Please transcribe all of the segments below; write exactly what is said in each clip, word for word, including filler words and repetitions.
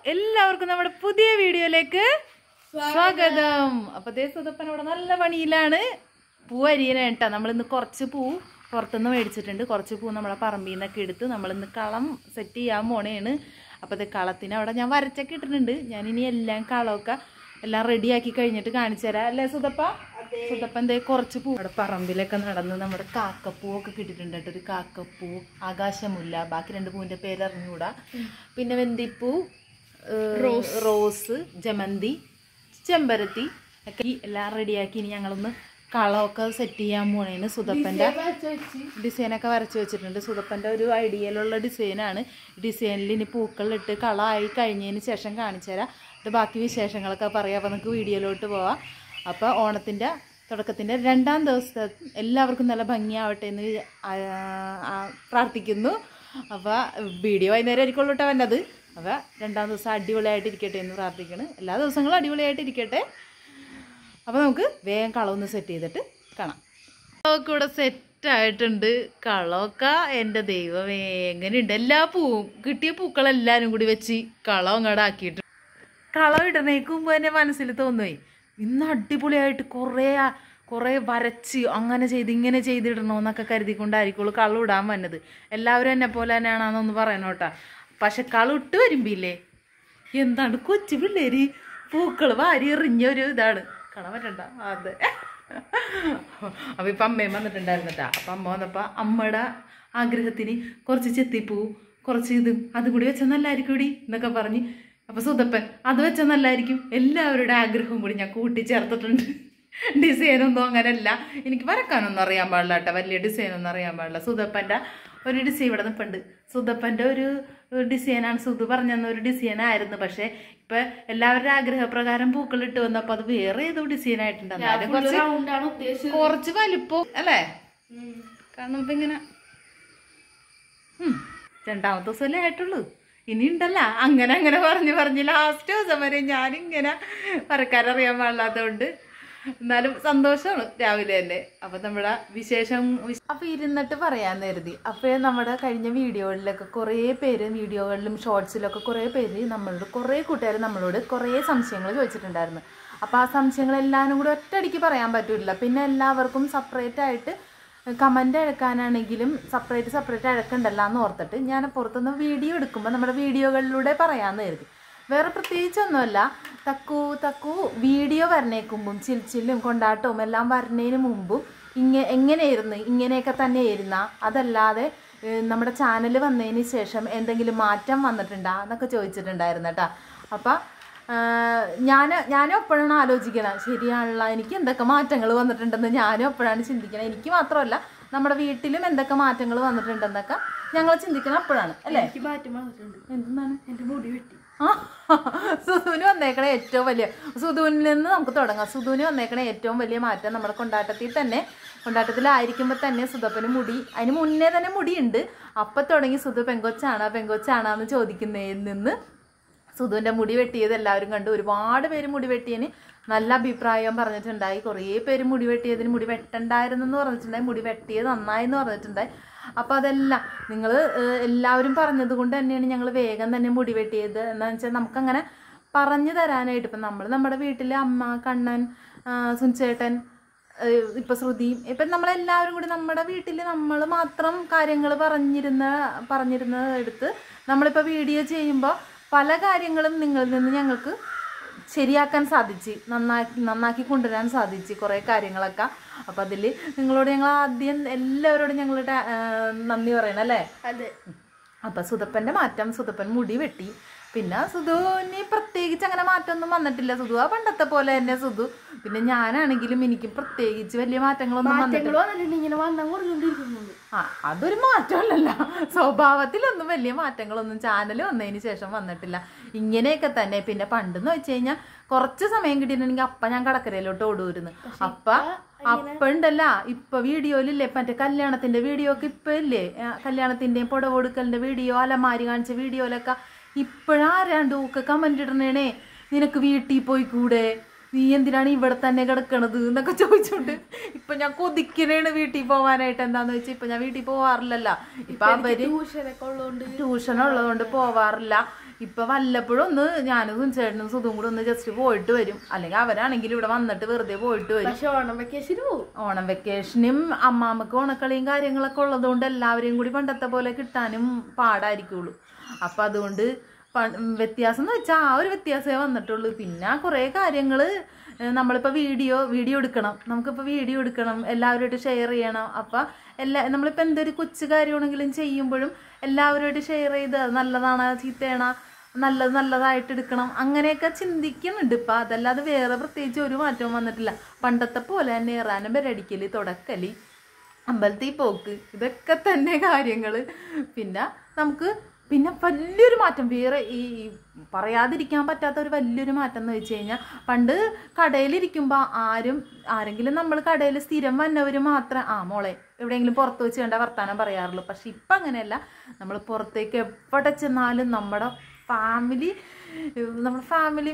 എല്ലാവർക്കും നമ്മുടെ പുതിയ വീഡിയോയിലേക്ക് സ്വാഗതം. അപ്പൊ ദേ സുധപ്പൻ ഇവിടെ നല്ല പണിയിലാണ്. പൂ അരിയനായിട്ടാ. നമ്മളിന്ന് കുറച്ച് പൂ പുറത്തുനിന്ന് മേടിച്ചിട്ടുണ്ട്. കുറച്ച് പൂ നമ്മളെ പറമ്പിൽ നിന്നൊക്കെ എടുത്ത് നമ്മളിന്ന് കളം സെറ്റ് ചെയ്യാൻ പോണേണ്. അപ്പോൾ ഇത് കളത്തിന് അവിടെ ഞാൻ വരച്ചൊക്കെ ഇട്ടിട്ടുണ്ട്. ഞാനിനി എല്ലാം കളമൊക്കെ എല്ലാം റെഡിയാക്കി കഴിഞ്ഞിട്ട് കാണിച്ചു തരാം അല്ലേ സുധപ്പ? സുധപ്പൻ ദേ കുറച്ച് പൂ അവിടെ പറമ്പിലൊക്കെ നടന്ന് നമ്മുടെ കാക്കപ്പൂവൊക്കെ കിട്ടിയിട്ടുണ്ട് കേട്ടോ. ഒരു കാക്കപ്പൂ, ആകാശമുല്ല, ബാക്കി രണ്ട് പൂവിൻ്റെ പേര് അറിഞ്ഞുകൂടാ. പിന്നെ വെന്തിപ്പൂ, റോസ്, ജമന്തി, ചെമ്പരത്തി ഒക്കെ എല്ലാം റെഡിയാക്കി ഇനി ഞങ്ങളൊന്ന് കളമൊക്കെ സെറ്റ് ചെയ്യാൻ പോണേന്. സുധപ്പൻ്റെ ഡിസൈനൊക്കെ വരച്ച് വെച്ചിട്ടുണ്ട്. സുധപ്പൻ്റെ ഒരു ഐഡിയയിലുള്ള ഡിസൈനാണ്. ഡിസൈനിൽ ഇനി പൂക്കളിട്ട് കളമായി കഴിഞ്ഞതിന് ശേഷം കാണിച്ചു തരാം. ഇത് ബാക്കി വിശേഷങ്ങളൊക്കെ പറയാം. അപ്പോൾ നമുക്ക് വീഡിയോയിലോട്ട് പോവാം. അപ്പോൾ ഓണത്തിൻ്റെ തുടക്കത്തിൻ്റെ രണ്ടാം ദിവസത്തെ എല്ലാവർക്കും നല്ല ഭംഗിയാവട്ടെ എന്ന് പ്രാർത്ഥിക്കുന്നു. അപ്പോൾ വീഡിയോ വൈകുന്നേരം ആയിരിക്കുള്ളൂ കേട്ടോ വന്നത്. അപ്പോൾ രണ്ടാം ദിവസം അടിപൊളിയായിട്ടിരിക്കട്ടെ എന്ന് പ്രാർത്ഥിക്കണം. എല്ലാ ദിവസങ്ങളും അടിപൊളിയായിട്ടിരിക്കട്ടെ. അപ്പോൾ നമുക്ക് വേഗം കളമൊന്ന് സെറ്റ് ചെയ്തിട്ട് കാണാം. കളമൊക്കെ ഇവിടെ സെറ്റായിട്ടുണ്ട്. കളമൊക്കെ എൻ്റെ ദൈവമേ എങ്ങനെയുണ്ട്! എല്ലാ പൂവും കിട്ടിയ പൂക്കളെല്ലാവരും കൂടി വെച്ച് കളം അങ്ങോട്ട് ആക്കിയിട്ട് കളം ഇടണേക്ക് മുമ്പ് തന്നെ മനസ്സിൽ തോന്നുവേ ഇന്ന് അടിപൊളിയായിട്ട് കുറേ കുറേ വരച്ച് അങ്ങനെ ചെയ്ത് ഇങ്ങനെ ചെയ്തിടണമെന്നൊക്കെ കരുതിക്കൊണ്ടായിരിക്കുള്ളൂ കളം ഇടാൻ വന്നത്. എല്ലാവരും എന്നെ പോലെ തന്നെയാണെന്നൊന്ന് പറയണോട്ടാ. പക്ഷെ കള ഇട്ട് വരുമ്പില്ലേ എന്താണ് കൊച്ചു പിള്ളേര് പൂക്കൾ വാരി എറിഞ്ഞൊരു ഇതാണ്. കാണാൻ പറ്റണ്ട അതെ. അപ്പം ഇപ്പം അമ്മയും വന്നിട്ടുണ്ടായിരുന്നട്ടാ. അപ്പം അമ്മ വന്നപ്പോൾ അമ്മയുടെ ആഗ്രഹത്തിന് കുറച്ച് ചെത്തിപ്പൂ, കുറച്ച് ഇതും അതും കൂടി വെച്ചാൽ നല്ലതായിരിക്കും കൂടി എന്നൊക്കെ പറഞ്ഞ്. അപ്പോൾ സുധപ്പൻ അത് വെച്ചാൽ നല്ലതായിരിക്കും. എല്ലാവരുടെ ആഗ്രഹവും കൂടി ഞാൻ കൂട്ടിച്ചേർത്തിട്ടുണ്ട്. ഡിസൈനൊന്നും അങ്ങനെയല്ല, എനിക്ക് വരക്കാനൊന്നും അറിയാൻ പാടില്ല കേട്ടോ. വലിയ ഡിസൈനൊന്നും അറിയാൻ പാടില്ല. സുധപ്പൻ്റെ ഒരു ഡിസൈൻ ഇവിടെ നിൽപ്പുണ്ട്. സുധപ്പൻ്റെ ഒരു ഡിസൈനാണ്. സുധു പറഞ്ഞെന്ന ഒരു ഡിസൈനായിരുന്നു. പക്ഷേ ഇപ്പം എല്ലാവരുടെ ആഗ്രഹപ്രകാരം പൂക്കളിട്ട് വന്നപ്പോൾ അത് വേറെ ഏതോ ഡിസൈൻ ആയിട്ടുണ്ട്. എന്നാലും കുറച്ച് കുറച്ച് വലിപ്പം അല്ലേ? കാരണം ഇപ്പം ഇങ്ങനെ രണ്ടാമത്തെ ദിവസമല്ലേ ആയിട്ടുള്ളൂ. ഇനി ഉണ്ടല്ല അങ്ങനെ അങ്ങനെ പറഞ്ഞ് പറഞ്ഞ് ലാസ്റ്റ് ദിവസം വരെ ഞാനിങ്ങനെ വരക്കാനറിയാൻ പാടില്ലാത്തതുകൊണ്ട് എന്നാലും സന്തോഷമാണ് രാവിലെ തന്നെ. അപ്പം നമ്മുടെ വിശേഷം അപ്പം ഇരുന്നിട്ട് പറയാൻ കരുതി. അപ്പോൾ നമ്മുടെ കഴിഞ്ഞ വീഡിയോകളിലൊക്കെ കുറേ പേര് വീഡിയോകളിലും ഷോർട്സിലൊക്കെ കുറേ പേര് നമ്മളോട് കുറേ കൂട്ടുകാർ നമ്മളോട് കുറേ സംശയങ്ങൾ ചോദിച്ചിട്ടുണ്ടായിരുന്നു. അപ്പോൾ ആ സംശയങ്ങളെല്ലാവരും കൂടി ഒറ്റയടിക്ക് പറയാൻ പറ്റില്ല. പിന്നെ എല്ലാവർക്കും സെപ്പറേറ്റ് ആയിട്ട് കമൻ്റ് അഴക്കാനാണെങ്കിലും സെപ്പറേറ്റ് സെപ്പറേറ്റ് അഴക്കണ്ടല്ലോ എന്ന് ഓർത്തിട്ട് ഞാൻ പുറത്തുനിന്ന് വീഡിയോ എടുക്കുമ്പോൾ നമ്മുടെ വീഡിയോകളിലൂടെ പറയാമെന്ന് കരുതി. വേറെ പ്രത്യേകിച്ചൊന്നുമല്ല. തക്കു തക്കു വീഡിയോ വരണേക്കുമ്പും ചിൽച്ചില്ലും കൊണ്ടാട്ടവും എല്ലാം വരണേന് മുമ്പും ഇങ്ങനെ എങ്ങനെയായിരുന്നു ഇങ്ങനെയൊക്കെ തന്നെ ആയിരുന്ന, അതല്ലാതെ നമ്മുടെ ചാനൽ വന്നതിന് ശേഷം എന്തെങ്കിലും മാറ്റം വന്നിട്ടുണ്ടോ എന്നൊക്കെ ചോദിച്ചിട്ടുണ്ടായിരുന്നു കേട്ടോ. അപ്പം ഞാൻ ഞാനും എപ്പോഴാണ് ആലോചിക്കണം, ശരിയാണല്ലോ എനിക്ക് എന്തൊക്കെ മാറ്റങ്ങൾ വന്നിട്ടുണ്ടെന്ന് ഞാനും എപ്പോഴാണ് ചിന്തിക്കണം. എനിക്ക് മാത്രമല്ല നമ്മുടെ വീട്ടിലും എന്തൊക്കെ മാറ്റങ്ങൾ വന്നിട്ടുണ്ടെന്നൊക്കെ ഞങ്ങൾ ചിന്തിക്കണം അപ്പോഴാണ് അല്ലേ? എനിക്ക് മാറ്റം വന്നിട്ടുണ്ട്. എന്താണ്? എൻ്റെ മുടി വെട്ടി. ആ സുധുവിന് വന്നേക്കണ ഏറ്റവും വലിയ സുധുവിൽ നിന്ന് നമുക്ക് തുടങ്ങാം. സുധുവിന് വന്നേക്കണ ഏറ്റവും വലിയ മാറ്റം നമ്മുടെ കൊണ്ടാട്ടത്തിൽ തന്നെ കൊണ്ടാട്ടത്തിലായിരിക്കുമ്പോൾ തന്നെ സുധപ്പന് മുടി, അതിന് മുന്നേ തന്നെ മുടിയുണ്ട്. അപ്പം തുടങ്ങി സുധു പെങ്കൊച്ചാണോ പെങ്കൊച്ചാണോന്ന് ചോദിക്കുന്നതിൽ നിന്ന് സുധുവിൻ്റെ മുടി വെട്ടിയത് എല്ലാവരും കണ്ടു. ഒരുപാട് പേര് മുടി വെട്ടിയതിന് നല്ല അഭിപ്രായം പറഞ്ഞിട്ടുണ്ടായി. കുറേ പേര് മുടി വെട്ടിയതിന് മുടി വെട്ടണ്ടായിരുന്നെന്ന് പറഞ്ഞിട്ടുണ്ടായി, മുടി വെട്ടിയത് നന്നായി എന്ന് പറഞ്ഞിട്ടുണ്ടായി. അപ്പോൾ അതെല്ലാം നിങ്ങൾ എല്ലാവരും പറഞ്ഞത് കൊണ്ട് തന്നെയാണ് ഞങ്ങൾ വേഗം തന്നെ മുടി വെട്ടിയത്. എന്താണെന്ന് വെച്ചാൽ നമുക്കങ്ങനെ പറഞ്ഞു തരാനായിട്ട് ഇപ്പം നമ്മൾ നമ്മുടെ വീട്ടിൽ അമ്മ, കണ്ണൻ, സുൻചേട്ടൻ, ഇപ്പം ശ്രുതിയും ഇപ്പം നമ്മളെല്ലാവരും കൂടി നമ്മുടെ വീട്ടിൽ നമ്മൾ മാത്രം കാര്യങ്ങൾ പറഞ്ഞിരുന്ന പറഞ്ഞിരുന്നത് എടുത്ത് നമ്മളിപ്പോൾ വീഡിയോ ചെയ്യുമ്പോൾ പല കാര്യങ്ങളും നിങ്ങളിൽ നിന്ന് ഞങ്ങൾക്ക് ശരിയാക്കാൻ സാധിച്ച് നന്നാക്കി നന്നാക്കി കൊണ്ടുവരാൻ സാധിച്ച് കുറേ കാര്യങ്ങളൊക്കെ. അപ്പം അതിൽ നിങ്ങളോട് ഞങ്ങൾ ആദ്യം എല്ലാവരോടും ഞങ്ങളുടെ നന്ദി പറയണം അല്ലേ? അതെ. അപ്പം സുധപ്പൻ്റെ മാറ്റം, സുധപ്പൻ മുടി വെട്ടി. പിന്നെ സുധുവിന് പ്രത്യേകിച്ച് അങ്ങനെ മാറ്റമൊന്നും വന്നിട്ടില്ല. സുധു ആ പണ്ടത്തെ പോലെ തന്നെ സുധു. പിന്നെ ഞാനാണെങ്കിലും എനിക്ക് പ്രത്യേകിച്ച് വലിയ മാറ്റങ്ങളൊന്നും വന്നിട്ടില്ല. ഇങ്ങനെ വന്നാൽ കുറഞ്ഞുകൊണ്ടിരിക്കുന്നുണ്ട്. ആ അതൊരു മാറ്റമല്ലല്ലോ. സ്വഭാവത്തിലൊന്നും വലിയ മാറ്റങ്ങളൊന്നും ചാനൽ വന്നതിന് ശേഷം വന്നിട്ടില്ല. ഇങ്ങനെയൊക്കെ തന്നെ. പിന്നെ പണ്ടെന്ന് വെച്ച് കഴിഞ്ഞാൽ കുറച്ച് സമയം കിട്ടിയിട്ടുണ്ടെങ്കിൽ അപ്പം ഞാൻ കടക്കരയിലോട്ട് ഓടുവരുന്നു. അപ്പം അപ്പം ഉണ്ടല്ല ഇപ്പം വീഡിയോയിലില്ലേ മറ്റേ കല്യാണത്തിൻ്റെ വീഡിയോ ഒക്കെ ഇപ്പം ഇല്ലേ, കല്യാണത്തിൻ്റെയും പുടവ കൊടുക്കലിൻ്റെ വീഡിയോ, അലമാരി കാണിച്ച വീഡിയോയിലൊക്കെ ഇപ്പോഴാരാണ്ടൊക്കെ കമൻ്റ് ഇടണേണേ, നിനക്ക് വീട്ടിൽ പോയി കൂടെ, നീ എന്തിനാണ് ഇവിടെ തന്നെ കിടക്കണത് എന്നൊക്കെ ചോദിച്ചോണ്ട് ഇപ്പൊ ഞാൻ കൊതിക്കണേണ് വീട്ടിൽ പോവാനായിട്ട്. എന്താന്ന് വെച്ചാൽ ഇപ്പൊ ഞാൻ വീട്ടിൽ പോവാറില്ലല്ലോ. ഇപ്പൊ അവര് ട്യൂഷൻ ഉള്ളതുകൊണ്ട് പോവാറില്ല. ഇപ്പം വല്ലപ്പോഴും ഒന്ന് ഞാനും ചേട്ടനും സുധും കൂടെ ഒന്ന് ജസ്റ്റ് പോയിട്ട് വരും, അല്ലെങ്കിൽ അവരാണെങ്കിൽ ഇവിടെ വന്നിട്ട് വെറുതെ പോയിട്ട് വരും. പക്ഷെ ഓണം വെക്കേഷന് പോകും. ഓണം വെക്കേഷനും അമ്മാമ്മക്ക് ഓണക്കളിയും കാര്യങ്ങളൊക്കെ ഉള്ളതുകൊണ്ട് എല്ലാവരെയും കൂടി പണ്ടത്തെ പോലെ കിട്ടാനും പാടായിരിക്കുള്ളൂ. അപ്പം അതുകൊണ്ട് വ്യത്യാസം എന്ന് വെച്ചാൽ ആ ഒരു വ്യത്യാസമേ വന്നിട്ടുള്ളൂ. പിന്നെ കുറേ കാര്യങ്ങൾ നമ്മളിപ്പോൾ വീഡിയോ വീഡിയോ എടുക്കണം, നമുക്കിപ്പോൾ വീഡിയോ എടുക്കണം, എല്ലാവരുമായിട്ട് ഷെയർ ചെയ്യണം. അപ്പം എല്ലാ നമ്മളിപ്പോൾ എന്തൊരു കൊച്ചു കാര്യമാണെങ്കിലും ചെയ്യുമ്പോഴും എല്ലാവരുമായിട്ട് ഷെയർ ചെയ്ത് നല്ലതാണ് ചീത്തയാണ് നല്ലത് നല്ലതായിട്ട് എടുക്കണം, അങ്ങനെയൊക്കെ ചിന്തിക്കുന്നുണ്ട് ഇപ്പം. അതല്ലാതെ വേറെ പ്രത്യേകിച്ച് ഒരു മാറ്റവും വന്നിട്ടില്ല. പണ്ടത്തെ പോലെ തന്നെ ഇറാനും ബെരടിക്കൽ, തുടക്കല്, അമ്പലത്തിൽ പോക്ക്, ഇതൊക്കെ തന്നെ കാര്യങ്ങൾ. പിന്നെ നമുക്ക് പിന്നെ വലിയൊരു മാറ്റം വേറെ ഈ പറയാതിരിക്കാൻ പറ്റാത്ത ഒരു വലിയൊരു മാറ്റം എന്ന് വെച്ച് കഴിഞ്ഞാൽ, പണ്ട് കടയിലിരിക്കുമ്പോൾ ആരും ആരെങ്കിലും നമ്മൾ കടയിൽ സ്ഥിരം വന്നവർ മാത്രം ആ മോളെ എവിടെയെങ്കിലും പുറത്ത് വെച്ച് കണ്ട വർത്താനം പറയാറുള്ളൂ. പക്ഷെ ഇപ്പം അങ്ങനെയല്ല. നമ്മൾ പുറത്തേക്ക് എവിടെ ചെന്നാലും നമ്മുടെ ഫാമിലി നമ്മുടെ ഫാമിലി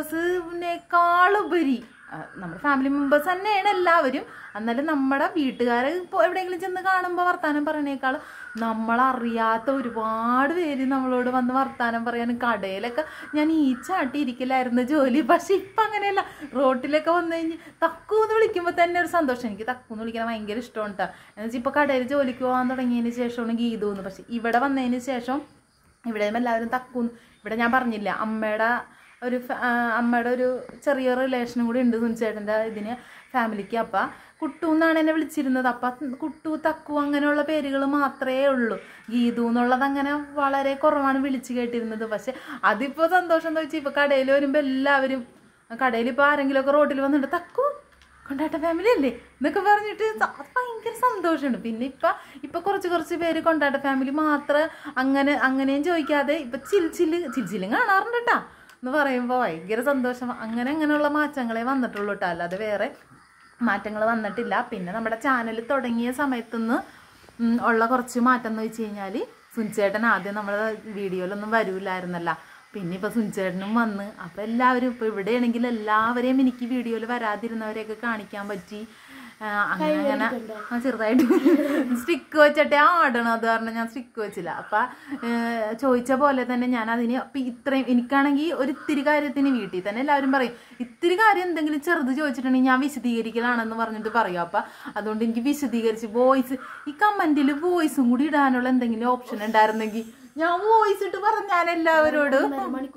മെമ്പേഴ്സിനേക്കാളുപരി നമ്മുടെ ഫാമിലി മെമ്പേഴ്സ് തന്നെയാണ് എല്ലാവരും. എന്നാലും നമ്മുടെ വീട്ടുകാരെ ഇപ്പോൾ എവിടെയെങ്കിലും ചെന്ന് കാണുമ്പോൾ വർത്താനം പറയണേക്കാളും നമ്മളറിയാത്ത ഒരുപാട് പേര് നമ്മളോട് വന്ന് വർത്താനം പറയാനും, കടയിലൊക്കെ ഞാൻ ഈ ചാട്ടി ഇരിക്കലായിരുന്നു ജോലി. പക്ഷെ ഇപ്പം അങ്ങനെയല്ല. റോട്ടിലൊക്കെ വന്നു കഴിഞ്ഞ് തക്കൂന്ന് വിളിക്കുമ്പോൾ തന്നെ ഒരു സന്തോഷം. എനിക്ക് തക്കൂന്ന് വിളിക്കാൻ ഭയങ്കര ഇഷ്ടമാണ് കേട്ടോ. എന്ന് വെച്ചാൽ ഇപ്പോൾ കടയിൽ ജോലിക്ക് പോകാൻ തുടങ്ങിയതിന് ശേഷമാണ് ഗീതൂന്ന്. പക്ഷെ ഇവിടെ വന്നതിന് ശേഷം ഇവിടെയും എല്ലാവരും തക്കൂന്ന്. ഇവിടെ ഞാൻ പറഞ്ഞില്ല അമ്മയുടെ ഒരു അമ്മയുടെ ഒരു ചെറിയ റിലേഷനും കൂടി ഉണ്ട് സുനിച്ചേട്ടൻ്റെ ഇതിന് ഫാമിലിക്ക്. അപ്പം കുട്ടു എന്നാണ് എന്നെ വിളിച്ചിരുന്നത്. അപ്പം കുട്ടു, തക്കു അങ്ങനെയുള്ള പേരുകൾ മാത്രമേ ഉള്ളൂ. ഗീതു എന്നുള്ളത് അങ്ങനെ വളരെ കുറവാണ് വിളിച്ച് കേട്ടിരുന്നത്. പക്ഷെ അതിപ്പോൾ സന്തോഷം എന്ന് വെച്ചാൽ ഇപ്പോൾ കടയിൽ വരുമ്പോൾ എല്ലാവരും കടയിൽ ഇപ്പോൾ ആരെങ്കിലുമൊക്കെ റോഡിൽ വന്നിട്ട് തക്കു കൊണ്ടാട്ട ഫാമിലി അല്ലേ എന്നൊക്കെ പറഞ്ഞിട്ട് അത് ഭയങ്കര സന്തോഷമുണ്ട്. പിന്നെ ഇപ്പം ഇപ്പം കുറച്ച് കുറച്ച് പേര് കൊണ്ടാട്ട ഫാമിലി മാത്രം അങ്ങനെ അങ്ങനെയും ചോദിക്കാതെ ഇപ്പം ചിൽച്ചില് ചിൽച്ചിലും കാണാറുണ്ട് കേട്ടോ എന്ന് പറയുമ്പോൾ ഭയങ്കര സന്തോഷം. അങ്ങനെ അങ്ങനെയുള്ള മാറ്റങ്ങളെ വന്നിട്ടുള്ളൂ കേട്ടോ, അല്ലാതെ വേറെ മാറ്റങ്ങൾ വന്നിട്ടില്ല. പിന്നെ നമ്മുടെ ചാനൽ തുടങ്ങിയ സമയത്തുനിന്ന് ഉള്ള കുറച്ച് മാറ്റം എന്ന് വെച്ച് കഴിഞ്ഞാൽ, സുനിച്ചേട്ടൻ ആദ്യം നമ്മുടെ വീഡിയോയിലൊന്നും വരൂലായിരുന്നല്ല. പിന്നെ ഇപ്പോൾ സുനിച്ചേട്ടനും വന്ന് അപ്പോൾ എല്ലാവരും ഇപ്പോൾ ഇവിടെയാണെങ്കിൽ എല്ലാവരെയും എനിക്ക് വീഡിയോയിൽ വരാതിരുന്നവരെയൊക്കെ കാണിക്കാൻ പറ്റി. അങ്ങനെ അങ്ങനെ ചെറുതായിട്ട് സ്റ്റിക്ക് വെച്ചിട്ടേ ആടണം. അത് കാരണം ഞാൻ സ്റ്റിക്ക് വെച്ചില്ല. അപ്പം ചോദിച്ച പോലെ തന്നെ ഞാൻ അതിന് അപ്പം ഇത്രയും എനിക്കാണെങ്കിൽ ഒരു ഇത്തിരി കാര്യത്തിന് വീട്ടിൽ തന്നെ എല്ലാവരും പറയും ഇത്തിരി കാര്യം എന്തെങ്കിലും ചെറുത് ചോദിച്ചിട്ടുണ്ടെങ്കിൽ ഞാൻ വിശദീകരിക്കലാണെന്ന് പറഞ്ഞിട്ട് പറയും. അപ്പം അതുകൊണ്ട് എനിക്ക് വിശദീകരിച്ച് വോയിസ് ഈ കമൻറ്റിൽ വോയിസും കൂടി ഇടാനുള്ള എന്തെങ്കിലും ഓപ്ഷൻ ഉണ്ടായിരുന്നെങ്കിൽ ഞാൻ വോയിസ് ഇട്ട് പറഞ്ഞാൽ എല്ലാവരോടും.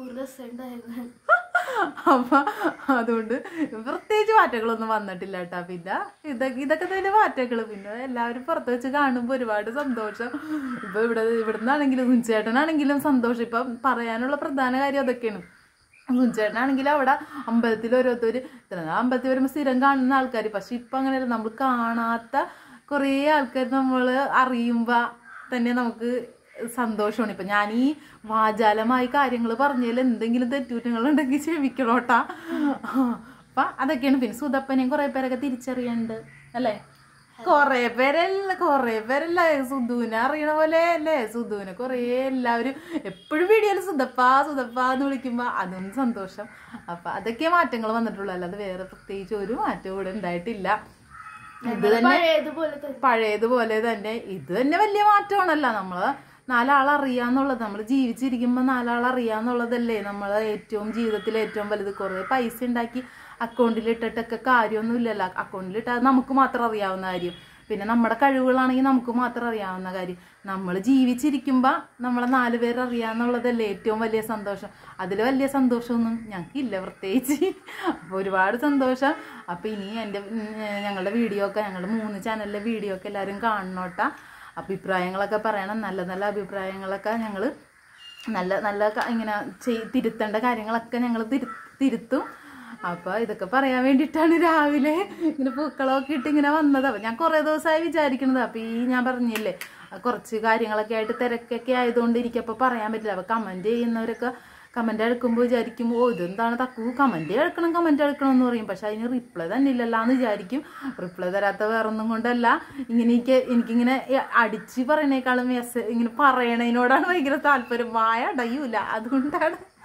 അപ്പം അതുകൊണ്ട് പ്രത്യേകിച്ച് മാറ്റങ്ങളൊന്നും വന്നിട്ടില്ല കേട്ടോ. പിന്നെ ഇതൊക്കെ ഇതൊക്കെ തന്നെ മാറ്റങ്ങൾ. പിന്നെ എല്ലാവരും പുറത്ത് വെച്ച് കാണുമ്പോൾ ഒരുപാട് സന്തോഷം. ഇപ്പം ഇവിടെ ഇവിടുന്നാണെങ്കിലും സുനിച്ചേട്ടനാണെങ്കിലും സന്തോഷം. ഇപ്പം പറയാനുള്ള പ്രധാന കാര്യം അതൊക്കെയാണ്. സുനിച്ചേട്ടനാണെങ്കിലും അവിടെ അമ്പലത്തിൽ ഓരോരുത്തർ ഇത്ര അമ്പലത്തിൽ വരുമ്പോൾ സ്ഥിരം കാണുന്ന ആൾക്കാർ. പക്ഷെ ഇപ്പം അങ്ങനെയല്ല, നമ്മൾ കാണാത്ത കുറേ ആൾക്കാർ നമ്മൾ അറിയുമ്പോൾ തന്നെ നമുക്ക് സന്തോഷമാണ്. ഇപ്പം ഞാൻ ഈ വാചാലമായി കാര്യങ്ങൾ പറഞ്ഞതിൽ എന്തെങ്കിലും തെറ്റുകുറ്റങ്ങളുണ്ടെങ്കിൽ ക്ഷമിക്കണോട്ടാ. അപ്പം അതൊക്കെയാണ്. പിന്നെ സുധപ്പനെയും കുറേ പേരൊക്കെ തിരിച്ചറിയുന്നുണ്ട് അല്ലേ? കുറേ പേരല്ല കുറേ പേരല്ല സുധുവിനെ അറിയണ പോലെ അല്ലേ? സുധുവിനെ കുറേ എല്ലാവരും എപ്പോഴും വീഡിയോയിൽ സുധപ്പ സുധപ്പ എന്ന് വിളിക്കുമ്പോൾ അതും സന്തോഷം. അപ്പം അതൊക്കെ മാറ്റങ്ങൾ വന്നിട്ടുള്ളൂ, അല്ലാതെ വേറെ പ്രത്യേകിച്ച് ഒരു മാറ്റവും ഇവിടെ ഉണ്ടായിട്ടില്ല. ഇത് തന്നെ പഴയതുപോലെ തന്നെ. ഇത് തന്നെ വലിയ മാറ്റമാണല്ലോ. നമ്മള് നാലാളറിയാന്നുള്ളത്, നമ്മൾ ജീവിച്ചിരിക്കുമ്പോൾ നാലാളറിയാന്നുള്ളതല്ലേ നമ്മൾ ഏറ്റവും ജീവിതത്തിൽ ഏറ്റവും വലുത്. കുറേ പൈസ ഉണ്ടാക്കി അക്കൗണ്ടിലിട്ടിട്ടൊക്കെ കാര്യമൊന്നുമില്ലല്ലോ. അക്കൗണ്ടിലിട്ടാൽ നമുക്ക് മാത്രം അറിയാവുന്ന കാര്യം. പിന്നെ നമ്മുടെ കഴിവുകളാണെങ്കിൽ നമുക്ക് മാത്രം അറിയാവുന്ന കാര്യം. നമ്മൾ ജീവിച്ചിരിക്കുമ്പോൾ നമ്മളെ നാല് പേര് അറിയാന്നുള്ളതല്ലേ ഏറ്റവും വലിയ സന്തോഷം. അതിൽ വലിയ സന്തോഷമൊന്നും ഞങ്ങൾക്കില്ല പ്രത്യേകിച്ച്. അപ്പോൾ ഒരുപാട് സന്തോഷം. അപ്പോൾ ഇനി എൻ്റെ ഞങ്ങളുടെ വീഡിയോ ഒക്കെ ഞങ്ങളുടെ മൂന്ന് ചാനലിലെ വീഡിയോ ഒക്കെ എല്ലാവരും കാണണോട്ടാ. അഭിപ്രായങ്ങളൊക്കെ പറയണം. നല്ല നല്ല അഭിപ്രായങ്ങളൊക്കെ ഞങ്ങൾ നല്ല നല്ല ഇങ്ങനെ ചെയ് തിരുത്തേണ്ട കാര്യങ്ങളൊക്കെ ഞങ്ങൾ തിരു തിരുത്തും അപ്പോൾ ഇതൊക്കെ പറയാൻ വേണ്ടിയിട്ടാണ് രാവിലെ ഇങ്ങനെ പൂക്കളമൊക്കെ ഇട്ട് ഇങ്ങനെ വന്നത്. അപ്പോൾ ഞാൻ കുറേ ദിവസമായി വിചാരിക്കുന്നത്. അപ്പോൾ ഈ ഞാൻ പറഞ്ഞില്ലേ കുറച്ച് കാര്യങ്ങളൊക്കെ ആയിട്ട് തിരക്കൊക്കെ ആയതുകൊണ്ട് എനിക്കപ്പോൾ പറയാൻ പറ്റില്ല. അപ്പോൾ കമൻറ്റ് ചെയ്യുന്നവരൊക്കെ കമൻറ്റ് എടുക്കുമ്പോൾ വിചാരിക്കും ഓ ഇതെന്താണ് തക്കു കമൻറ്റ് എടുക്കണം കമൻറ്റ് എടുക്കണം എന്ന് പറയും. പക്ഷെ അതിന് റിപ്ലൈ തന്നെ ഇല്ലല്ലോ എന്ന് വിചാരിക്കും. റിപ്ലൈ തരാത്ത വേറൊന്നും കൊണ്ടല്ല, ഇങ്ങനെ എനിക്ക് എനിക്കിങ്ങനെ അടിച്ച് പറയണേക്കാളും മെസ്സേജ് ഇങ്ങനെ പറയണതിനോടാണ് ഭയങ്കര താല്പര്യം. വായ അടയൂല, അതുകൊണ്ടാണ്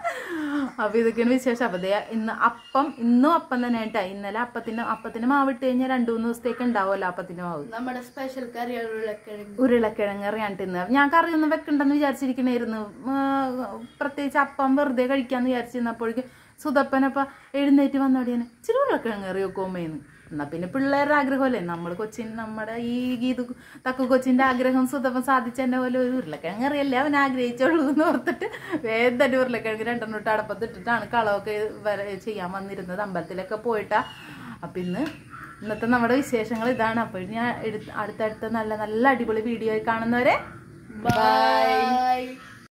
അപ്പോൾ ഇതൊക്കെയാണ് വിശേഷം. അപ്പോൾ ദേ ഇന്ന് അപ്പം ഇന്നും അപ്പം തന്നെ കേട്ടോ. ഇന്നലെ അപ്പത്തിന് അപ്പത്തിന് മാവ് ഇട്ട് കഴിഞ്ഞാൽ രണ്ടു മൂന്ന് ദിവസത്തേക്ക് ഉണ്ടാവുമല്ലോ അപ്പത്തിന് മാവ്. നമ്മുടെ സ്പെഷ്യൽ കറി ഉരുളക്കിഴങ്ങ് ഉരുളക്കിഴങ്ങ് കറിയാണ് ഇന്ന്. ഞാൻ കറിയൊന്നും വെക്കണ്ടെന്ന് വിചാരിച്ചിരിക്കണായിരുന്നു. പ്രത്യേകിച്ച് അപ്പം വെറുതെ കഴിക്കാന്ന് വിചാരിച്ചിരുന്നപ്പോഴേക്കും സുതപ്പനപ്പം എഴുന്നേറ്റ് വന്നോടിയാണ് ഇച്ചിരി ഉരുളക്കിഴങ്ങ് കറി വെക്കുമ്പോഴേന്ന്. എന്നാൽ പിന്നെ പിള്ളേരുടെ ആഗ്രഹമല്ലേ, നമ്മൾ കൊച്ചിൻ നമ്മുടെ ഈ ഗീതു തക്കു കൊച്ചിൻ്റെ ആഗ്രഹം സുതപ്പം സാധിച്ചെന്നെ പോലെ ഒരു ഉരുളക്കിഴങ്ങ് കറിയല്ലേ അവൻ ആഗ്രഹിച്ചുള്ളൂ എന്ന് ഓർത്തിട്ട് വേഗം തന്നെ ഉരുളക്കിഴങ്ങ് രണ്ടെണ്ണം ഇട്ട് അടപ്പത്തിട്ടിട്ടാണ് കളമൊക്കെ വരെ ചെയ്യാൻ വന്നിരുന്നത്. അമ്പലത്തിലൊക്കെ പോയിട്ടാ. അപ്പം ഇന്ന് ഇന്നത്തെ നമ്മുടെ വിശേഷങ്ങൾ ഇതാണ്. അപ്പോൾ ഞാൻ എടുത്ത് അടുത്തടുത്ത നല്ല നല്ല അടിപൊളി വീഡിയോ ആയി കാണുന്നവരെ ബൈ.